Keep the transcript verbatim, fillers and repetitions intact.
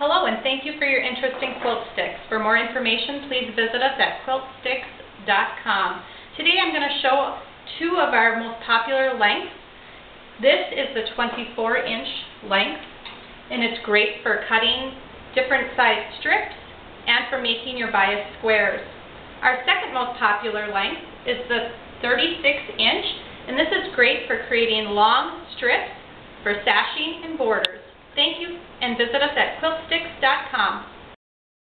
Hello, and thank you for your interest in quilt sticks. For more information, please visit us at quilt sticks dot com. Today I'm going to show two of our most popular lengths. This is the twenty-four inch length, and it's great for cutting different size strips and for making your bias squares. Our second most popular length is the thirty-six inch, and this is great for creating long strips for sashing and borders. Thank you, and visit us at quilt sticks dot com.